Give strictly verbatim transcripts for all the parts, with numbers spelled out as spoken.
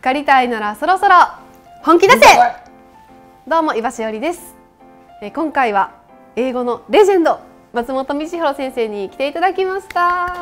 かりたいならそろそろ本気出せ。どうも岩しおりです。え今回は英語のレジェンド松本道弘先生に来ていただきました。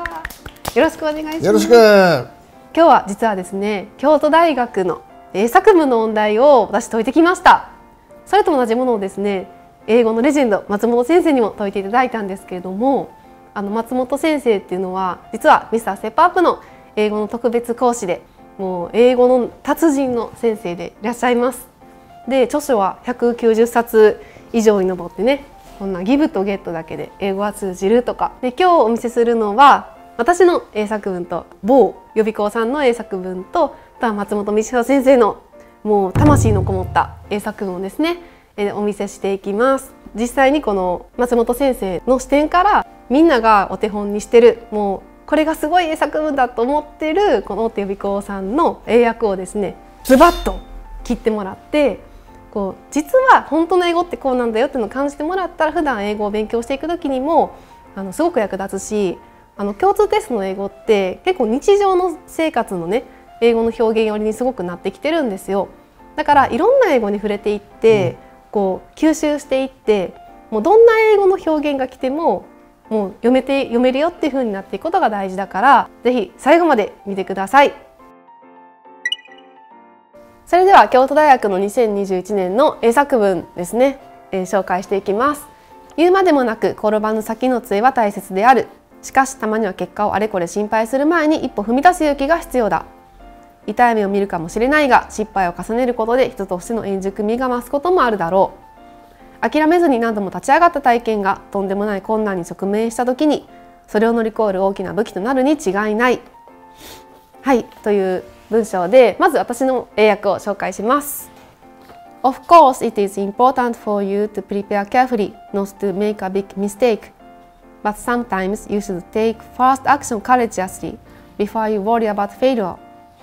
よろしくお願いします。 よろしく。 今日は実はですね、京都大学の英作文の問題を私解いてきました。それと同じものをですね、英語のレジェンド松本先生にも解いていただいたんですけれども、あの松本先生っていうのは実はミスターステップアップの英語の特別講師で、もう英語の達人の先生でいらっしゃいます。で、著書はひゃくきゅうじゅっさつ以上に上ってね、こんなギブとゲットだけで英語は通じるとかで、今日お見せするのは私の英作文と某予備校さんの英作文と、あとは松本道弘先生のもう魂のこもった英作文をですね、えお見せしていきます。実際にこの松本先生の視点からみんながお手本にしてる、もうこれがすごい英作文だと思ってるこの大手予備校さんの英訳をですね、ズバッと切ってもらって、こう実は本当の英語ってこうなんだよっていうのを感じてもらったら、普段英語を勉強していく時にもあのすごく役立つし、あの共通テストの英語って結構日常の生活のね英語の表現寄りにすごくなってきてるんですよ。だからいろんな英語に触れていって、うん、こう吸収していって、もうどんな英語の表現が来てももう読めて読めるよっていう風になっていくことが大事だから、ぜひ最後まで見てください。それでは京都大学のにせんにじゅういちねんの英作文ですね、えー、紹介していきます。言うまでもなく転ばぬ先の杖は大切である。しかしたまには結果をあれこれ心配する前に一歩踏み出す勇気が必要だ。痛い目を見るかもしれないが、失敗を重ねることで人としての円熟味が増すこともあるだろう。諦めずに何度も立ち上がった体験がとんでもない困難に直面した時に、それを乗り越える大きな武器となるに違いない。はい、という文章で、まず私の英訳を紹介します。Of course, it is important for you to prepare carefully, not to make a big mistake. But sometimes you should take first action courageously before you worry about failure.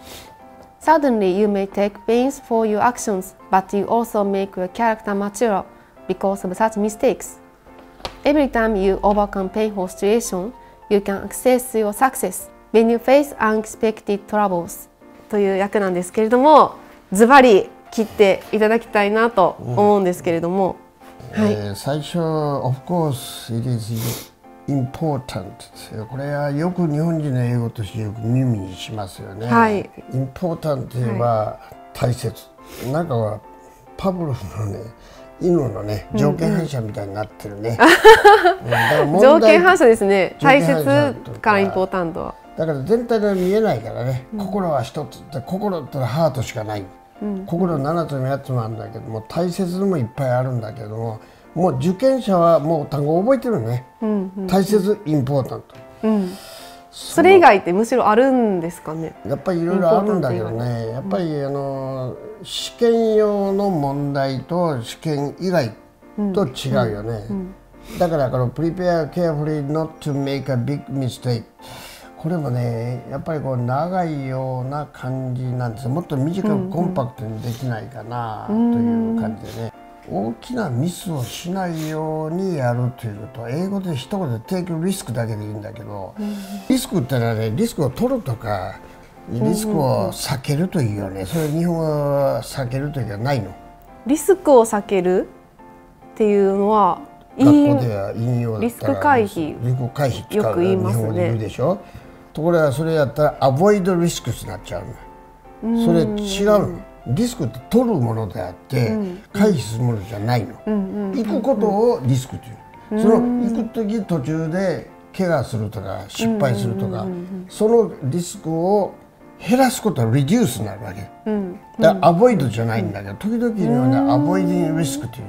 Suddenly, you may take pains for your actions, but you also make your character mature because of such mistakes. Every time you overcome painful situation, you can access your success when you face unexpected troubles. という訳なんですけれども、ズバリ切っていただきたいなと思うんですけれども、 うん、はい、えー、最初 Of course it is important これはよく日本人の英語としてよく耳にしますよね。はい、important といえば大切、はい、なんかパブロフのね犬のね条件反射みたいになってるね。 条件反射ですね。大切からインポータントは。 だから全体が見えないからね、うん、心は一つ、心ってのはハートしかない、うん、心ななつもやっつもあるんだけども、大切のもいっぱいあるんだけども、もう受験者はもう単語を覚えてるね、うんうんうん、大切、インポータント、うん、 それ以外ってむしろあるんですかね。 やっぱりいろいろあるんだけどね、やっぱりあの試験用の問題と試験以外と違うよね。だからこの Prepare carefully not to make a big mistake、これもねやっぱりこう長いような感じなんですよ。もっと短くコンパクトにできないかなという感じでね、大きなミスをしないようにやるということは、英語で一言でテイクリスクだけでいいんだけど、リスクってのはね、リスクを取るとかリスクを避けるというよね。それ日本語は避けるというかないの。 リスクを避けるっていうのは学校では引用だったらリスク回避、 リスク回避よく言いますね。 日本語で言うでしょ。ところがそれやったらアボイドリスクになっちゃうの。それ違うの。リスクって取るものであって回避するものじゃないの。行くことをリスクという。その行く時途中で怪我するとか失敗するとか、そのリスクを減らすことはリデュースになるわけ。だからアボイドじゃないんだけど、時々にはねアボイディングリスクという。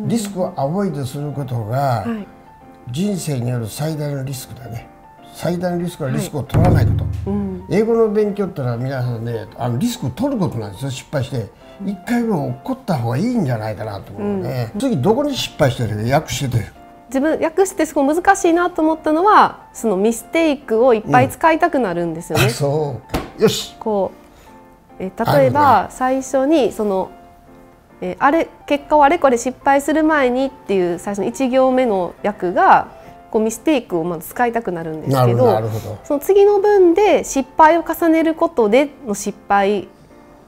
リスクをアボイドすることが人生による最大のリスクだね。最大のリスクはリスクを取らないこと、はい、うん、英語の勉強ってのは皆さんね、あのリスクを取ることなんですよ。失敗していっかいぐらい起こった方がいいんじゃないかなと思うね、うん、次どこに失敗してるか訳してて、 自分訳してすごい難しいなと思ったのは、そのミステイクをいっぱい使いたくなるんですよね、うん、 そうか、よし、 こうえ例えば最初にそのえあれ結果をあれこれ失敗する前にっていう最初のいち行目の訳がこうミステイクをまず使いたくなるんですけど、その次の文で失敗を重ねることでの失敗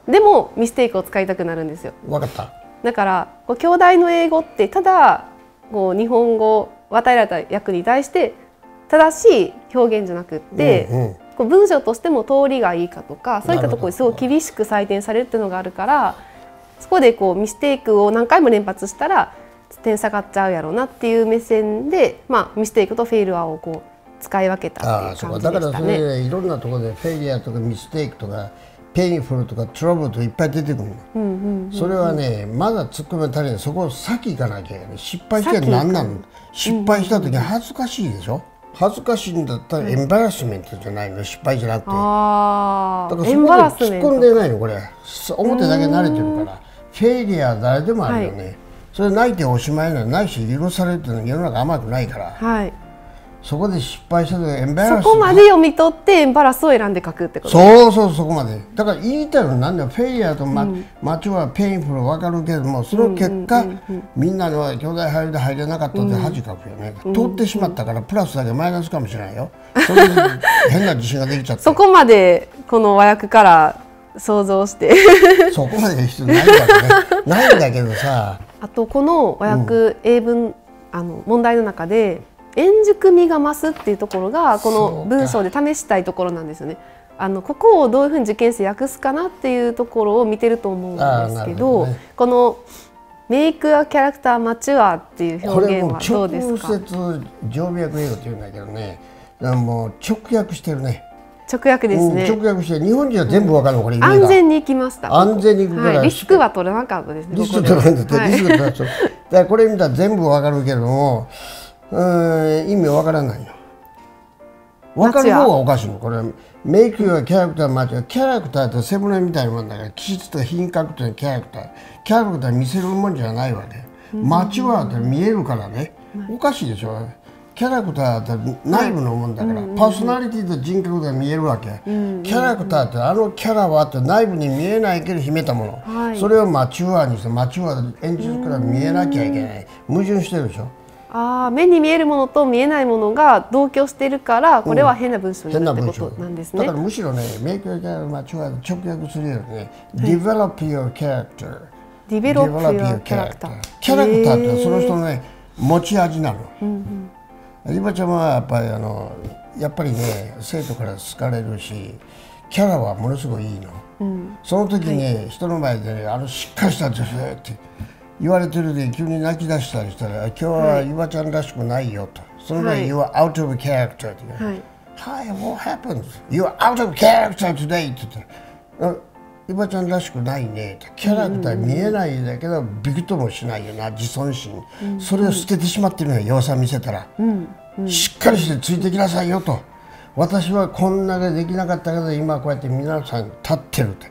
でもミステイクを使いたくなるんですよ。 分かった。 だからこう兄弟の英語ってただこう日本語を与えられた役に対して正しい表現じゃなくって、うんうん、こう文章としても通りがいいかとかそういったところにすごく厳しく採点されるっていうのがあるから、そこでこうミステイクを何回も連発したら点下がっちゃうやろうなっていう目線で、まあ、ミステイクとフェイルアをこう使い分けたっていう感じでしたね。ああ、そうか。だからそれでいろんなところでフェイリアとかミステイクとかペインフルとかトラブルといっぱい出てくるの。それはね、まだ突っ込め足りない。そこを先行かなきゃいけない。失敗して何なの。失敗した時恥ずかしいでしょ。恥ずかしいんだったらエンバラスメントじゃないの、失敗じゃなくて。ああ、だからそこで突っ込んでないのこれ。表だけ慣れてるから。フェイリアは誰でもあるよね。はい、それ泣いておしまいなのないし許されるっていうのは世の中甘くないから。はい、そこで失敗した時エンバラス、 そこまで読み取ってエンバラスを選んで書くってこと。 そうそう、そこまで。だから言いたいのなんだよ、フェイリアとマ、うん、マチュアペインフル分かるけども、その結果、みんなの兄弟入りで入れなかったって恥かくよね、うん、通ってしまったからプラスだけマイナスかもしれないよ。それで変な自信ができちゃってそこまでこの和訳から想像してそこまで必要ないんだけどねないんだけどさ、 あとこの和訳、うん、英文あの問題の中で円熟味が増すっていうところがこの文章で試したいところなんですよね。あのここをどういうふうに受験生訳すかなっていうところを見てると思うんですけど、ね、このメイクアキャラクターマチュアっていう表現はどうですか。 これも直接常備訳英語って言うんだけどね、もう直訳してるね。 直訳ですね、 うん、直訳して日本人は全部わかるの、これ意味が安全にいきました。 安全にいくから、 はい、リスクは取らなかったですね。 リスク取らないんだって、はい、リスク取らない。だからこれ見たら全部わかるけども、うん、意味わからないの。わかる方がおかしいの。これメイクはキャラクターマチュア、キャラクターって背骨みたいなもんだから、気質と品格というキャラクター、キャラクター見せるもんじゃないわけ。マチュアって見えるからね、おかしいでしょ。キャラクターって内部のもんだから、パーソナリティと人格が見えるわけ。キャラクターってあのキャラはって内部に見えないけど秘めたもの、はい、それをマチュアにしてマチュアで演じるから見えなきゃいけない。矛盾してるでしょ。 あ、目に見えるものと見えないものが同居してるからこれは変な文章になるってことなんですね。 だからむしろね、メイクアキャラマチュアで直訳するよりね、Develop your character。 Develop your character。 キャラクターってその人のね持ち味なの。リバちゃんはやっぱりあのやっぱりね生徒から好かれるし、キャラはものすごいいいの。うん、その時に、はい、人の前で、ね、あのしっかりした女性って言われてるで急に泣き出したりしたら、今日はリバちゃんらしくないよと。その場合、はい、You are out of character って言う。はい、Hi, what happened? You are out of character today って言って。リバちゃんらしくないね、キャラクター見えないんだけどびくともしないよな、自尊心、うん、それを捨ててしまってるのよ、弱さ見せたら、うんうん、しっかりしてついてきなさいよと。私はこんなでできなかったけど今こうやって皆さん立ってるって。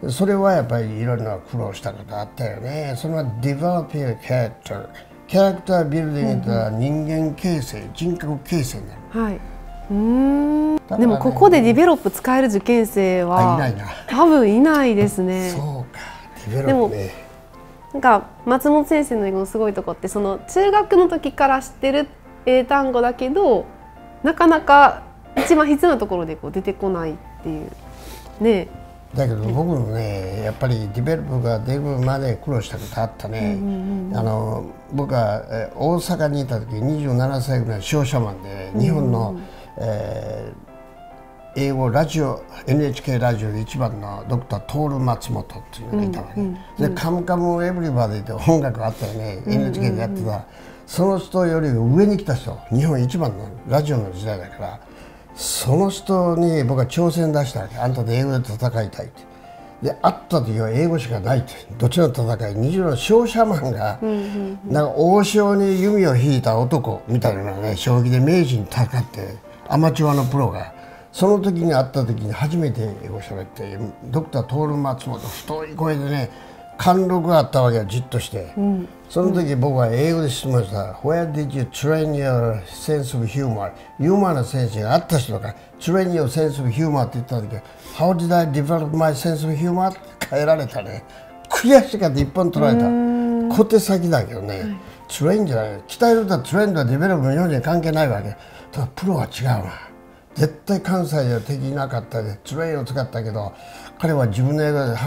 それはやっぱりいろんな苦労したことあったよね。それは Develop your character。 キャラクタービルディングとは人間形成、うん、人格形成になる、はい、 うーん、ね、でもここでディベロップ使える受験生はいないな、多分いないですね。 そうか、ディベロップね。 でもなんか松本先生の英語のすごいとこって、その中学の時から知ってる英単語だけどなかなか一番必要なところでこう出てこないっていうね。 だけど僕もね、やっぱりディベロップが出るまで苦労したことあったね。あの僕は大阪にいた時にじゅうななさいぐらい商社マンで、日本の、うんうん、えー、英語ラジオ エヌエイチケー ラジオで一番のドクタートール松本っていうのがいたわけ、うんうん、でカムカムエブリバディって音楽あったよね、うんうんうん、エヌエイチケー でやってた。その人より上に来た人、日本一番のラジオの時代だから、その人に僕は挑戦出したわけ。あんたで英語で戦いたいって。で会った時は英語しかないって。どっちの戦い、二十の商社マンが、うんうんうん、なんか王将に弓を引いた男みたいなね、将棋で名人にたかってアマチュアのプロが、その時に会った時に初めて英語喋って、ドクタートール松本太い声でね、貫禄があったわけよ、じっとして、うん、その時僕は英語で質問した。Where did you train your sense of humor? ユーモアのセンスがあった人だから、Train your sense of humor って言った時、How did I develop my sense of humor? って変えられたね。悔しかった、一本取られた。小手先だけどね、はい、トレインじゃない、鍛えるとトレンドはデベロップの日本人関係ないわけ。ただプロは違うな。絶対関西では敵いなかったでトレインを使ったけど、彼は自分の英語で How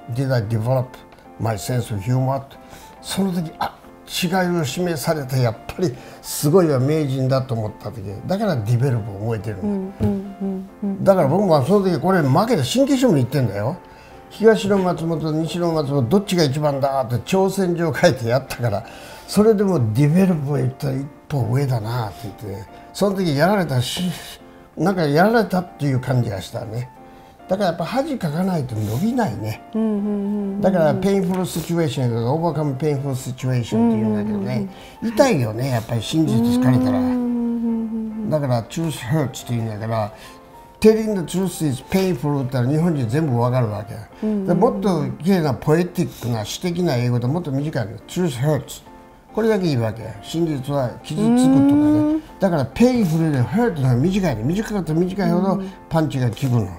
did I develop my sense of humor? その時あ違いを示されてやっぱりすごいは名人だと思った時だからディベロップを覚えてるんだ、だから僕もその時これ負けて新規書も言ってんだよ。東の松本西の松本どっちが一番だって挑戦状書いてやったからそれでもディベロップを言ったら一歩上だなって言ってその時やられたしなんかやられたっていう感じがしたね。だからやっぱ恥かかないと伸びないね。だからペインフルシチュエーションがオーバーカムペインフルシチュエーションっていうんだけどね痛いよねやっぱり真実疲れたら。だから truth hurts っていうんだからTelling the truth is painful って日本人全部わかるわけ、うん、でもっと綺麗なポエティックな詩的な英語でもっと短いの Truth hurts これだけいいわけ。真実は傷つくとかね。だからペインフルで hurt の方が短いね。短かったら短いほどパンチが効くの。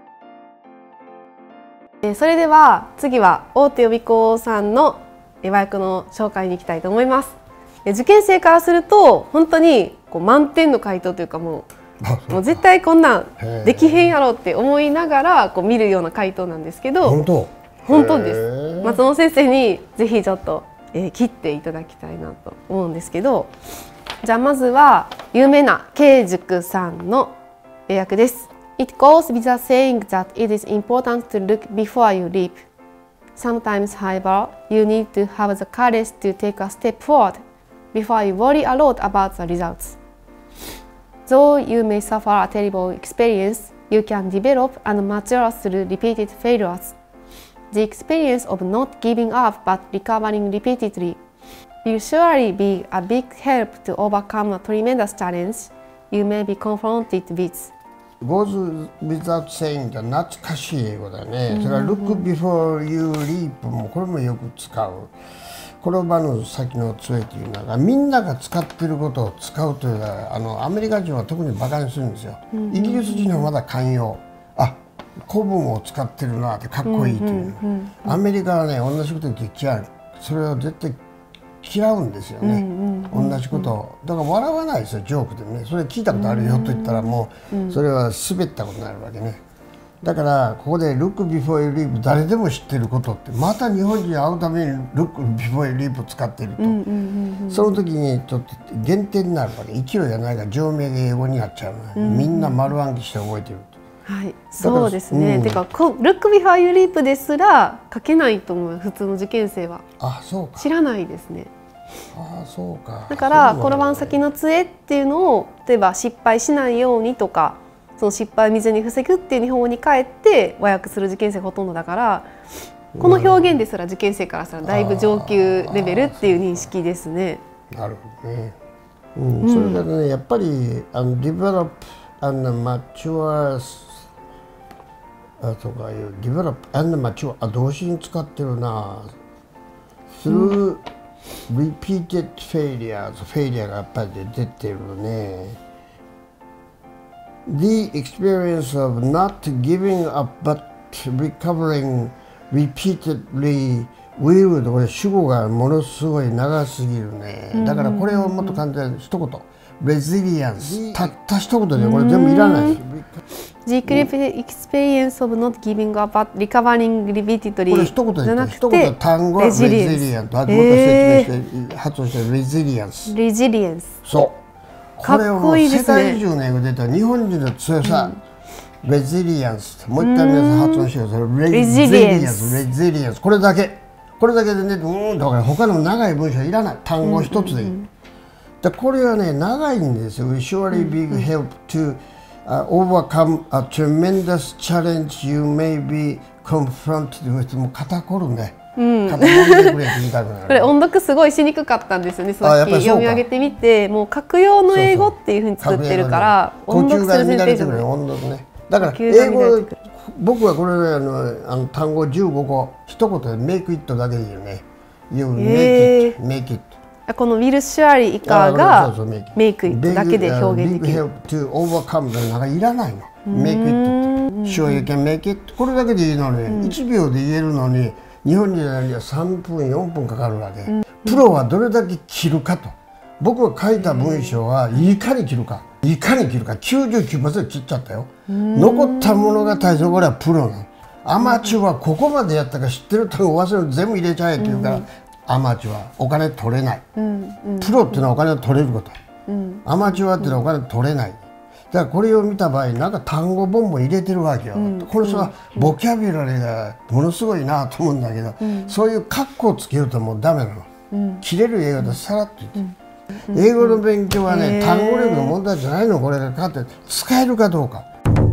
それでは次は大手予備校さんの和訳の紹介に行きたいと思います。受験生からすると本当にこう満点の回答というかもうもう絶対こんなんできへんやろって思いながらこう見るような回答なんですけど本当本当です。松本先生にぜひちょっと、えー、切っていただきたいなと思うんですけどじゃあまずは有名な慶塾さんの英訳です。It goes without saying that it is important to look before you leap. Sometimes, however, you need to have the courage to take a step forward before you worry a lot about the results.Though you may suffer a terrible experience, you can develop and mature through repeated failures. The experience of not giving up but recovering repeatedly will surely be a big help to overcome a tremendous challenge you may be confronted with. Goes without saying じゃ懐かしい英語だね。それは Look before you leap もこれもよく使う。転ばぬ先の杖というのがみんなが使っていることを使うというのはあのアメリカ人は特にバカにするんですよ、うんうんうん、イギリス人はまだ寛容あ古文を使ってるなってかっこいいという、うんうんうんうん、アメリカはね同じこと言って嫌うそれを絶対嫌うんですよね、うんうんうん、同じことをだから笑わないですよジョークでねそれ聞いたことあるよと言ったらもうそれは滑ったことになるわけね。だからここで Look before you leap 誰でも知ってることってまた日本人に会うために Look before you leap を使っていると、うんうんうんうん、その時にちょっと減点になるわけ勢いがないから上名で英語になっちゃうの、うんうん、みんな丸暗記して覚えてると。 はい、そうですね、うん、てか Look before you leap ですら書けないと思う普通の受験生は。 あそうか知らないですね。 あそうかだから転ばん先の杖っていうのを例えば失敗しないようにとかその失敗を未然に防ぐっていう日本語に変えて和訳する受験生がほとんどだからこの表現ですら受験生からしたらだいぶ上級レベルっていう認識ですね。 なるほどね、うん、それからねやっぱりあの develop and mature あとかいう develop and mature あ動詞に使ってるな through repeated failures フェイリアがやっぱり出てるね。The experience of not giving up but recovering repeatedly will これ主語がものすごい長すぎるね。だからこれをもっと簡単に一言 resilience たった一言でこれ全部いらない。 The experience of not giving up but recovering repeatedly これ一言で言って一言単語は resilience あともっと説明して発音して resilience resilience そうこれをもう世界中の英語で言ったら日本人の強さ、うん、レジリアンスもう一回皆さん発音してください。レジリアンスレジリアンスこれだけこれだけでねうんだから他の長い文章いらない単語一つでいい、うんうんうん、でこれはね長いんですよ。 Surely big help to、uh, overcome a tremendous challenge you may be confronted with もう肩こるねうん、これ音読すごいしにくかったんですよね。さっき読み上げてみてもう書く用の英語っていうふうに作ってるから音読する前提じゃない。音読ね。だから英語僕はこれあのあの単語じゅうごこ一言で make it だけでいいよね。You make it make it。 この will surely 以下が make it だけで表現できる。 Big help to overcome なんかいらないの。make it sure you can make it これだけでいいのにいちびょうで言えるのに。日本人にはさんぷんよんぷんかかるわけ、うん、プロはどれだけ切るかと僕が書いた文章はいかに切るかいかに切るか きゅうじゅうきゅうパーセント 切っちゃったよ、うん、残ったものが大将これはプロなのアマチュアここまでやったか知ってると忘れる全部入れちゃえって言うから、うん、アマチュアお金取れない、うんうん、プロっていうのはお金を取れること、うん、アマチュアっていうのはお金取れない。だからこれを見た場合なんか単語ボンボン入れてるわけよ、うん、この人はボキャブラリーがものすごいなと思うんだけど、うん、そういうカッコをつけるともうダメなの、うん、切れる英語でさらっと言って、うん、英語の勉強はね、単語力の問題じゃないの、これがかって使えるかどうか。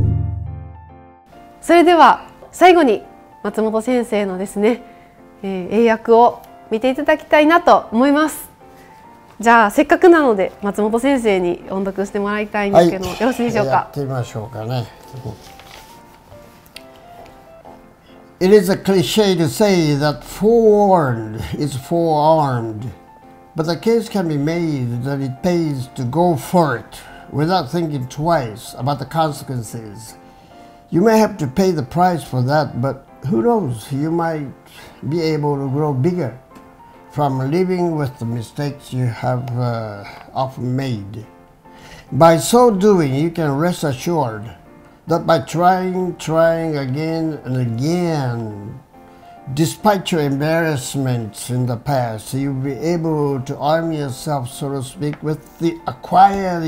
それでは最後に松本先生のですね、えー、英訳を見ていただきたいなと思います。じゃあせっかくなので松本先生に音読してもらいたいんですけど、はい、よろしいでしょうか。 やってみましょうかね。It is a cliché to say that forewarned is forearmed, but the case can be made that it pays to go for it without thinking twice about the consequences. You may have to pay the price for that, but who knows, you might be able to grow bigger from living with the mistakes you have uh, often made. By so doing, you can rest assured that by trying, trying again and again, despite your embarrassments in the past, you'll be able to arm yourself, so to speak, with the acquired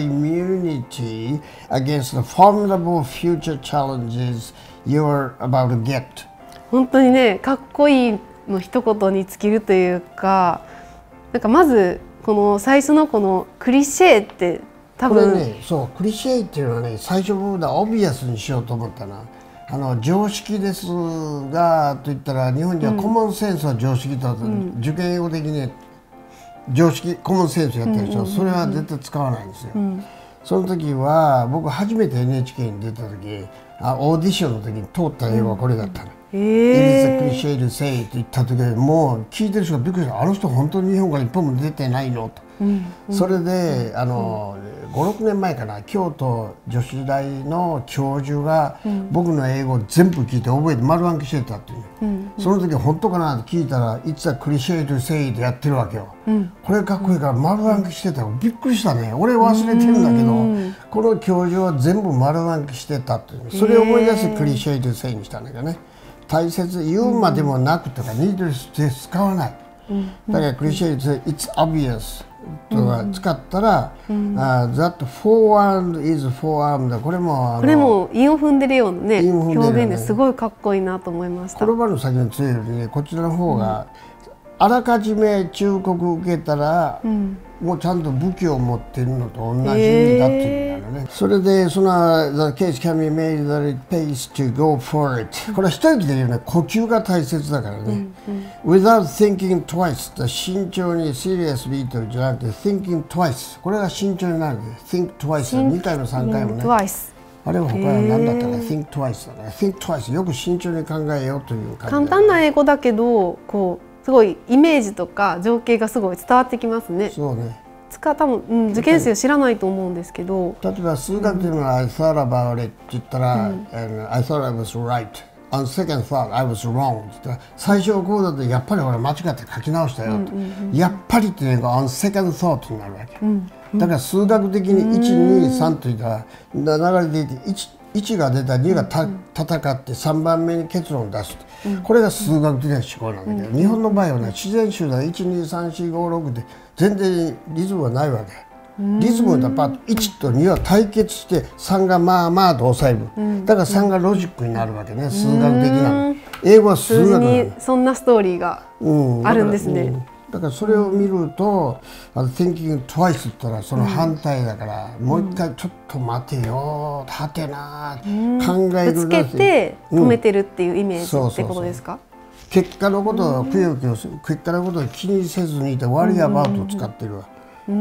immunity against the formidable future challenges you're about to get. 本当にね、かっこいいの一言に尽きるというか、なんかまずこの最初のこのクリシェって多分これね、そうクリシェっていうのはね、最初僕はオブビアスにしようと思ったな。あの常識ですがと言ったら日本ではコモンセンスは常識だと、うん、受験英語的に常識コモンセンスやってるでしょ、それは絶対使わないんですよ、うん、その時は僕初めて エヌエイチケー に出た時、あオーディションの時に通った英語はこれだったの。It is a cliché to say って言った時にもう聞いてる人がびっくりした。あの人本当に日本から一本も出てないのと、うんうん、それであの、うん、ごろくねんまえかな、京都女子大の教授が僕の英語を全部聞いて覚えて丸暗記してたっていう、うん、その時本当かなって聞いたら It's a cliché to say でやってるわけよ、うん、これかっこいいから丸暗記してた。びっくりしたね。俺忘れてるんだけど、うん、この教授は全部丸暗記してたっていう、それを思い出して cliché to say にしたんだけどね。大切言うまでもなくとか、ニードレスで使わない。だからクリシェで It's obvious とか使ったら、That forearmed is forearmed これもこれも韻を踏んでるようなね表現ですごいかっこいいなと思いました。 言葉の先に強いよりね、こちらの方があらかじめ忠告受けたら、もうちゃんと武器を持っているのと同じ意味だっていうんだよね。それでその The case can be made that it pays to go for it。これは一息で言うね、呼吸が大切だからね。Without thinking twice。慎重に seriously とじゃなくて thinking twice。これが慎重になるね。think twice。にかいもさんかいもね。あれは他は何だったか think twice だね。think twice。よく慎重に考えようという感じ。 簡単な英語だけど、こうすごいイメージとか情景がすごい伝わってきますね。 そうね。 つか多分、うん、受験生知らないと思うんですけど。 例えば数学というのは、うん、I thought about it って言ったら、うん、and I thought I was right. On second thought, I was wrong. って言ったら最初はこうだとやっぱり俺間違って書き直したよと。やっぱりっていうのが on second thought になるわけ。うんうん、だから数学的にいち、に、さんといったら流れでいていち、いちが出たにがた戦ってさんばんめに結論を出す、うん、これが数学的な思考なんだけど、うん、日本の場合はね、自然集団いち、に、さん、よん、ご、ろくで全然リズムがないわけ。リズムがパッといちとには対決してさんがまあまあと抑える、うん、だからさんがロジックになるわけね、数学的なの。英語は数学なの。 にそんなストーリーがあるんですね。うんだからそれを見ると、あの thinking twice って言ったらその反対だから、うん、もう一回ちょっと待てよ、はてな、うん、考えるぶつけて止めてるっていうイメージってことですか？ 結果のことをくよくよする、結果のことを気にせずにいてワリアバウトを使ってるわ。うん、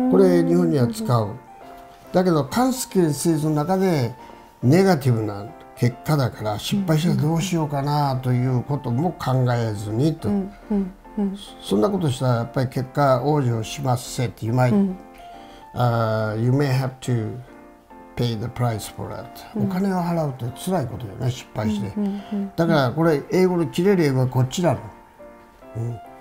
これ日本には使う。だけどカンスケンシーズの中でネガティブな結果だから失敗したらどうしようかなということも考えずにと。うんうんうん、そんなことしたらやっぱり結果往生しますせって、you might、うん uh, you may have to pay the price for that、うん、お金を払うって辛いことよね、失敗して、うんうんうん、だからこれ英語で切れる英語はこっちなの、うん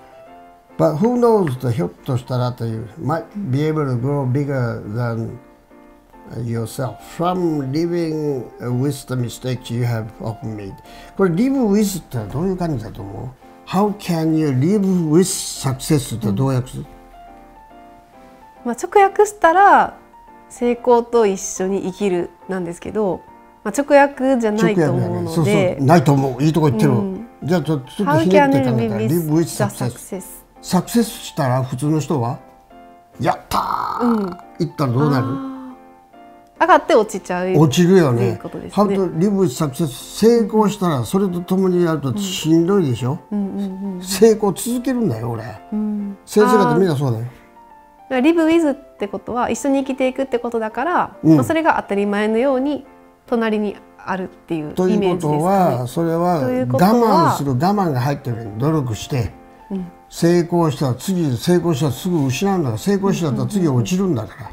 、But who knows とひょっとしたらという might be able to grow bigger than yourself from living with the mistakes you have often made. これ live with ってのはどういう感じだと思う？ How can you live with success ってどう訳す？うん、 まあ直訳したら成功と一緒に生きるなんですけど、まあ、直訳じゃないと思うので、そうそうないと思う。いいとこ言ってる。うん、じゃあちょっとひねって考えたら live with success。サクセスしたら普通の人はやったー、うん、言ったらどうなる？ 上がって落ちちゃう。 落ちるよね。How to live with success。成功したらそれとともにやるとしんどいでしょ。成功続けるんだよ俺。うん、先生方みんなそうだよ。 リブウィズってことは一緒に生きていくってことだから、うん、まあそれが当たり前のように隣にあるっていうイメージですかね。 ということはそれは我慢する我慢が入ってるように努力して、うん、成功したら次成功したらすぐ失うんだから、成功したら次落ちるんだから、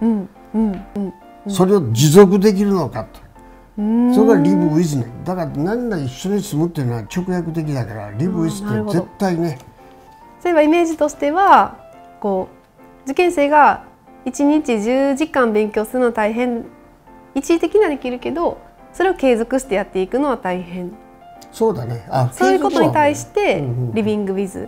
それを持続できるのかと。それがリブウィズね。だから何ら一緒に住むっていうのは直訳的だから、リブウィズって絶対ね。 そういえばイメージとしてはこう受験生がいちにちじゅうじかん勉強するのは大変、一時的にはできるけどそれを継続してやっていくのは大変。 そうだね。 あ、そういうことに対してリビングウィズ、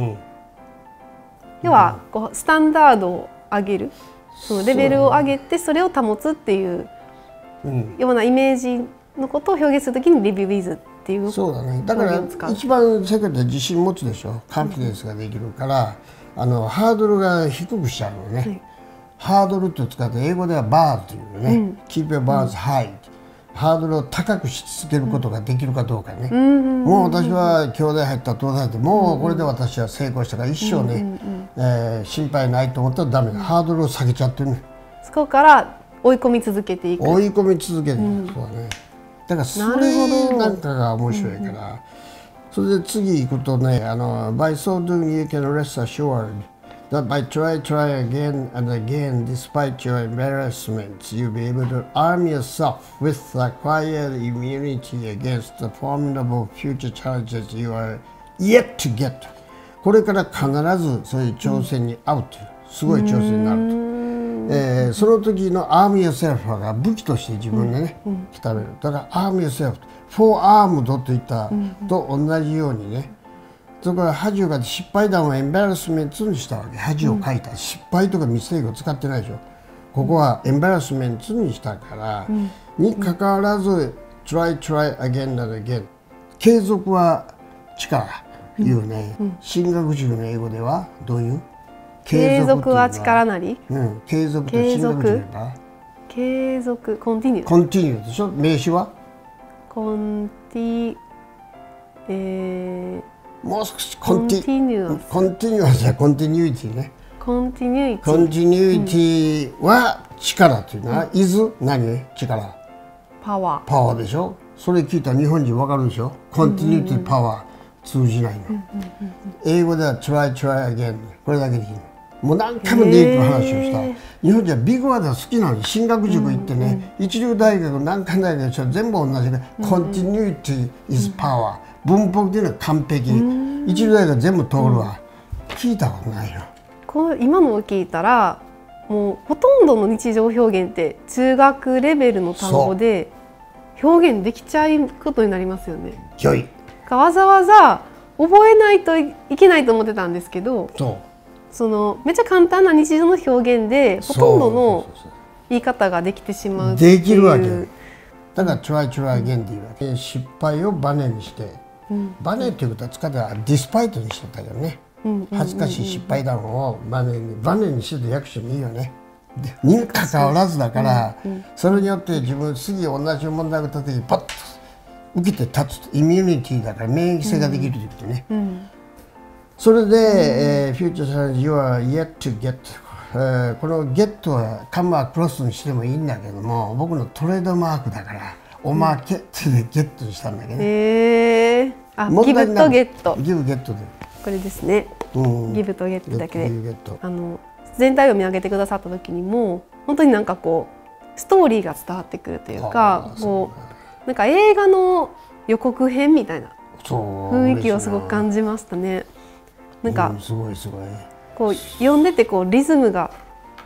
要はこうスタンダードを上げる、そのレベルを上げてそれを保つっていうようなイメージのことを表現するときにリビングウィズっていう。 そうだね。だから一番世界で自信持つでしょ。カンフィデンスができるから。あのハードルが低くしちゃうのね、はい、ハードルって使って英語ではバーというね、うん、Keep your bars high、うん、ハードルを高くし続けることができるかどうかね、うん、もう私は京大入った東大でもうこれで私は成功したから一生ね、うん、えー、心配ないと思ったらダメだ、ハードルを下げちゃってるね。 そこから追い込み続けていく。 追い込み続けていく、うん、そうだね。だからそれなんかが面白いから。それで次行くとね、あの By so doing you can rest assured that by try try again and again despite your embarrassments you'll be able to arm yourself with acquired immunity against the formidable future challenges you are yet to get。 これから必ずそういう挑戦に遭うという、すごい挑戦になると、えー、その時の arm yourself が武器として自分でね、鍛える。だから arm yourselfフォーアームドといったと同じようにね、それから恥をかいて失敗談をエンバラスメントにしたわけ。恥をかいた、うん、失敗とかミステイクを使ってないでしょ。ここはエンバラスメントにしたから、うん、にかかわらず try try again and again。 継続は力いうね、うん、進学塾の英語ではどういう？ 継続は力なり、 うん、継続と進学塾が継続コンティニューコンティニューでしょ。名詞はコンティ、えー、もう少しコンティニューコンティニューじゃコンティニューティね。 コンティニューティコンティニューティは力というのは、うん、is 何力パワーパワーでしょ。それ聞いたら日本人わかるでしょ。コンティニューティパワー通じないの。英語では try try again これだけでいいの。もう何回もデイトの話をした。日本人はビッグワード好きなのに進学塾行ってね、うんうん、一流大学難関大学で全部同じで、うん、Continuity is power、うん、文法っていうのは完璧、うん、一流大学全部通るわ、うん、聞いたことないよ。 こう今のを聞いたらもうほとんどの日常表現って中学レベルの単語で表現できちゃうことになりますよね。 よいわざわざ覚えないといけないと思ってたんですけど、そうそのめっちゃ簡単な日常の表現でほとんどの言い方ができてしまうっていう。 できるわけ。だから try try again っていうわけ。失敗をバネにして、うん、バネっていうことは使っては despite にしてたけどね、恥ずかしい失敗談をバネにバネにして訳してもいいよね。にかかわらずだから、うんうん、それによって自分次同じ問題が立ててパッと受けて立つとイミュニティだから免疫性ができるということね。うんうんそれで、えー、フューチャーチャレンジ You are yet to get、えー、この get はカムアクロスにしてもいいんだけども、僕のトレードマークだからおまけってでゲットにしたんだけどね。 へえ。あ、ギブとゲット。 ギブゲットで。 これですね。うん、ギブとゲットだけで、あの全体を見上げてくださった時にも本当になんかこうストーリーが伝わってくるというか、こうなんか映画の予告編みたいな雰囲気をすごく感じましたね。なんか、うん、すごいすごいこう読んでてこうリズムが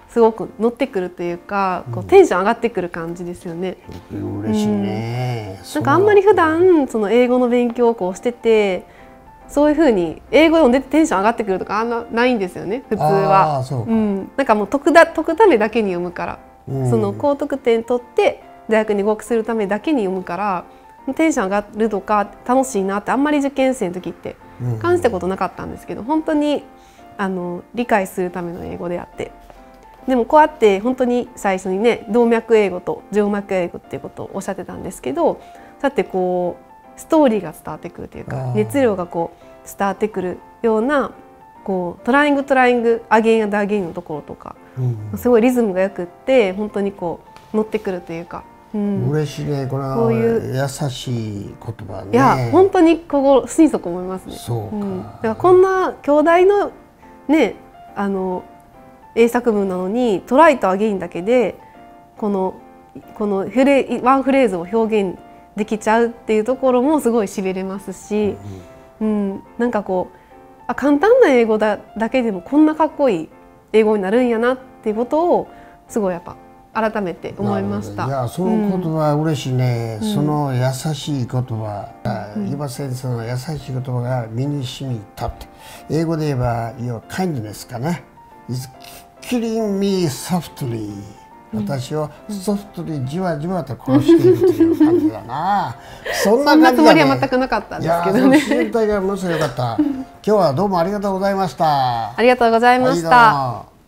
すごく乗ってくるというか、こうテンション上がってくる感じですよね。 嬉しいね、 うん、なんかあんまり普段その英語の勉強をこうしてて、そういう風に英語読んでてテンション上がってくるとかあんなないんですよね普通は。 あ、そうか。 うん、なんかもう解くだ解くためだけに読むから、 うん、 その高得点取って大学に合格するためだけに読むから、テンション上がるとか楽しいなってあんまり受験生の時って感じたことなかったんですけど、本当にあの理解するための英語であって、でもこうやって本当に最初にね動脈英語と静脈英語っていうことをおっしゃってたんですけど、そうやってこうストーリーが伝わってくるというか、熱量がこう伝わってくるようなこうトライングトライングアゲインアンドアゲインのところとか、うん、すごいリズムがよくって本当にこう乗ってくるというか。 うん、嬉しいね、これは優しい言葉ね。 いや本当に心心底思いますね。 そうか、うん、 だからこんな兄弟のねあの英作文なのにトライとアゲインだけでこのこのフレワンフレーズを表現できちゃうっていうところもすごいしびれますし、うん、うん、なんかこうあ簡単な英語だだけでもこんなかっこいい英語になるんやなっていうことをすごいやっぱ改めて思いました。 いや、その言葉嬉しいね、うん、その優しい言葉、うん、伊庭先生の優しい言葉が身に染みたって、英語で言えば「Your kindness」かな「is killing me softly」、うん、私をソフトにじわじわと殺しているという感じだな。そんな感じだね。 そんなつもりは全くなかったんですけどね。いや、 自然体がものすごい良かった。今日はどうもありがとうございました。 ありがとうございました。